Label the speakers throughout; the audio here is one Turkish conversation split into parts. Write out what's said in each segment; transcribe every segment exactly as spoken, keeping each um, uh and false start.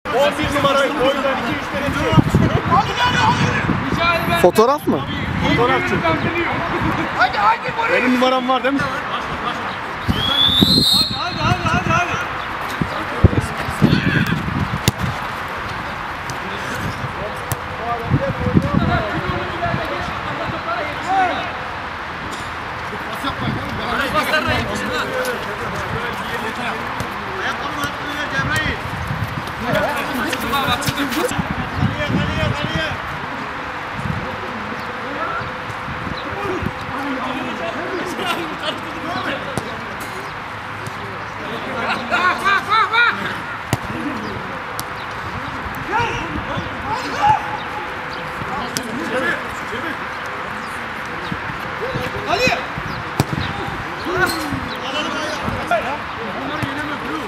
Speaker 1: on bir numarayı boydan iki üç derece.
Speaker 2: Fotoğraf mı?
Speaker 1: Fotoğrafçı.
Speaker 3: Hadi hadi buraya.
Speaker 1: Benim numaram var değil mi?
Speaker 3: Hadi hadi hadi hadi. Ayakkabının hakkını ver Cebrail. Kaliye kaliye kaliye. Bak bak bak bak. Ali. Bunları yeneme bro.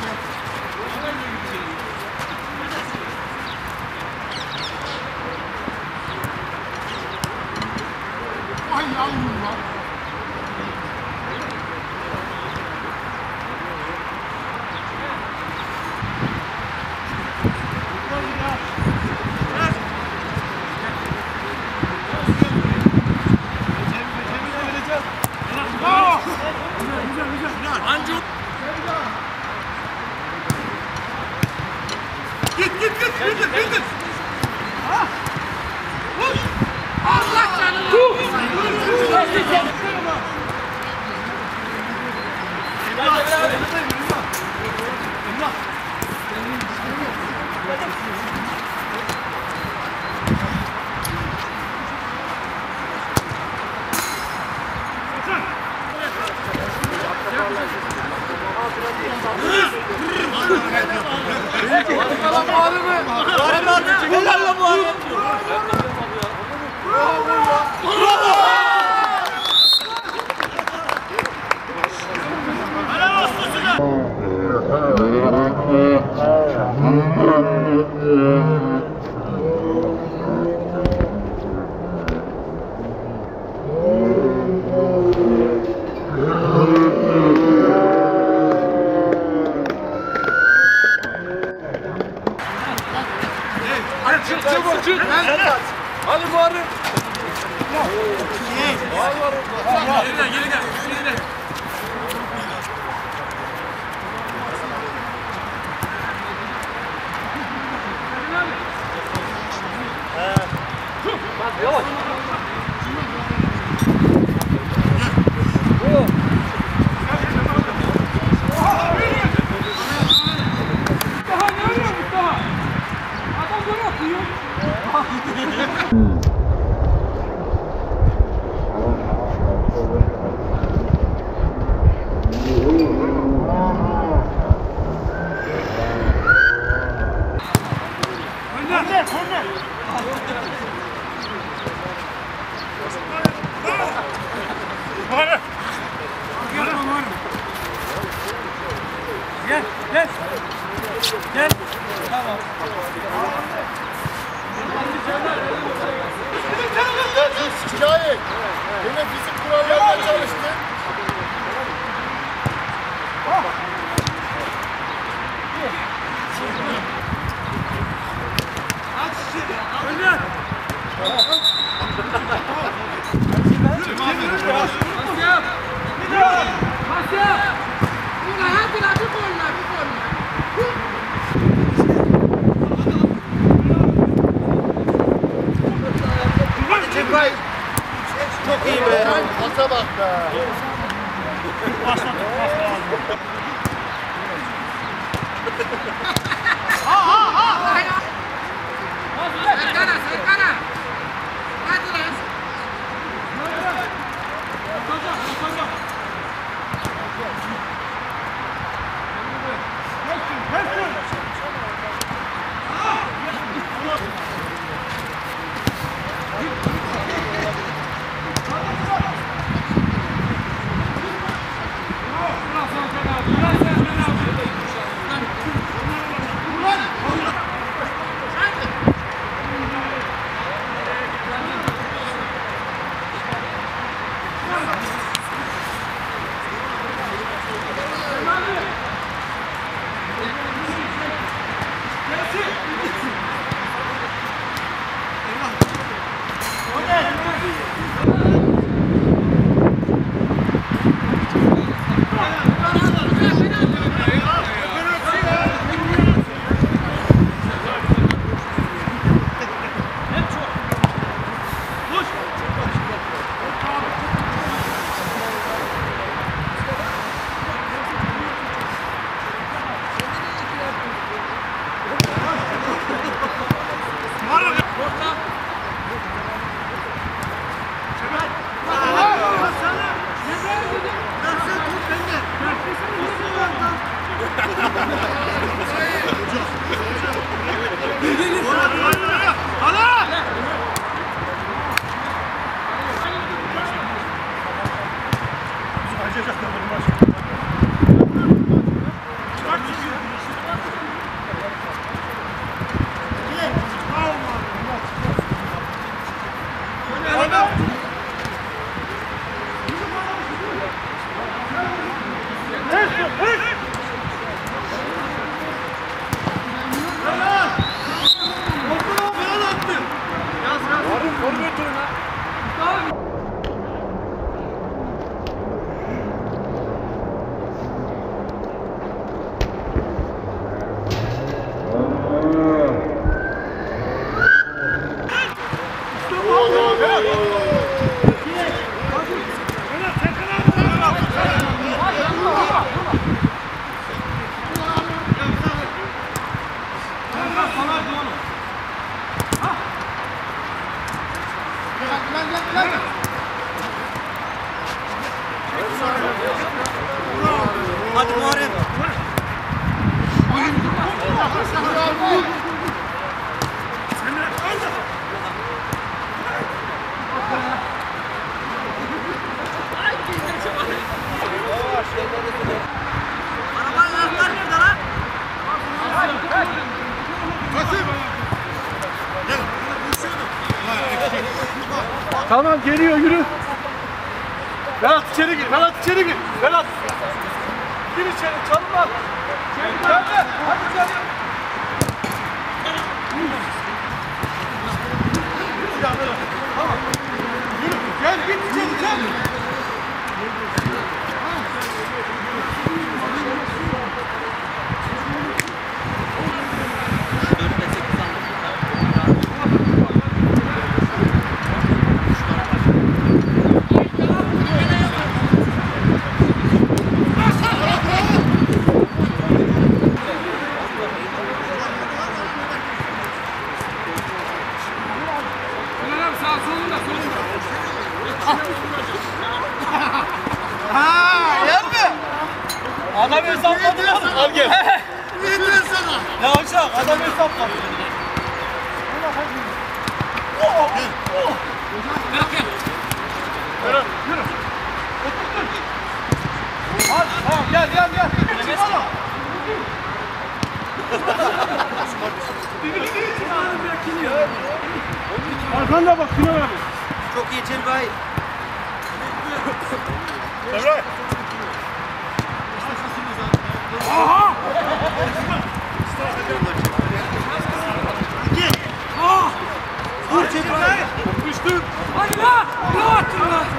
Speaker 3: Ay yavrum lan. Git git git git git. Ha. Vur. Allah canını. Dur. Helal lan bu abi. Helal olsun size. Çık çık çık. Hadi Muharrem. Geri gel geri gel. Geri gel. Bak yavaş. Daha ne oluyor Mustafa? Adam gol atıyor. Önde, önde. Var. Gel, gel. Gel. Tamam.
Speaker 1: Şikayet. Yine fizik kurallarına çalıştı.
Speaker 3: Önde. Pas yap. Pas yap. Ulan hadi lan bir gol lan bir gol.
Speaker 1: Hadi Cebrail. Çok iyi be. Ata bak be.
Speaker 3: Serkana Serkana. Hadi lan.
Speaker 1: Hadi Muharrem.
Speaker 3: Arabanın anahtarı nerede lan?
Speaker 2: Tamam geliyor yürü. Berat içeri gir. Berat içeri gir. Berat. Gir içeri çalma. Gel gel. Hadi gel. Tamam. Yürü. Gel git içeri gel. Adam hesapladı ya. Al gel.
Speaker 1: Ne diyorsun sana?
Speaker 2: Ya hocam adam hesapladı. Oh, oh. Yürü, yürü. Hadi, tamam gel gel gel. Çıkalım. Arkanda bak Sinan abi.
Speaker 1: Çok iyi Cemray.
Speaker 2: Cemray. Aha! Ah!
Speaker 1: Vur Cemray.
Speaker 2: Düştün.
Speaker 3: Hadi lan! Ne attın lan?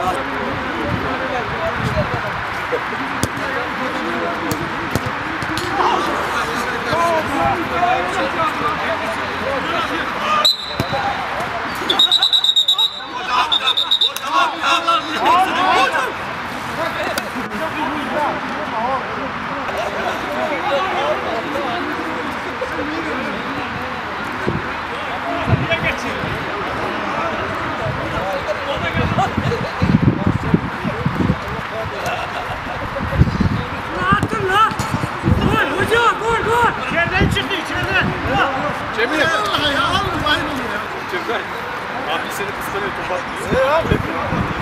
Speaker 3: Ne attın lan? Gol hocam gol gol!
Speaker 2: İçeriden çıktı içeriden. Cemil.
Speaker 1: Allah ya. Al aynı ya.
Speaker 2: Cemil. Abi seni kıskanıyor topa. Ee abi.